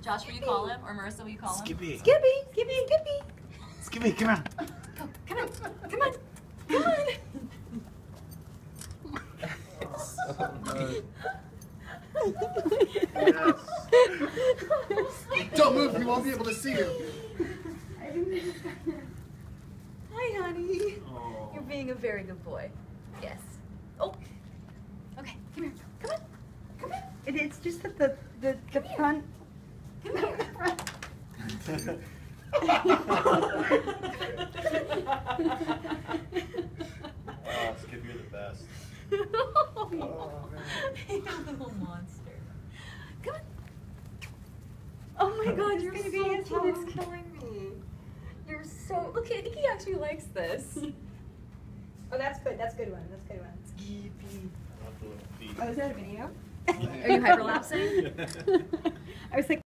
Josh, will you call him? Or Marissa, will you call him? Skippy. Skippy, Skippy, Skippy. Skippy, come on. Go, come on, come on, come on. Yes. Don't move, you won't be able to see him. Hi, honey. Oh. You're being a very good boy. Yes. Oh. Okay, come here. Come on. Come here. It's just that the front. Come here. Oh, Skippy, you're the best. Oh, you little monster. Come on. Oh my God, you're so cute. It's killing me. You're so. Look, I think he actually likes this. Oh, that's good. That's a good one. That's a good one. Skippy. Oh, is that a video? Are you hyperlapsing? I was like.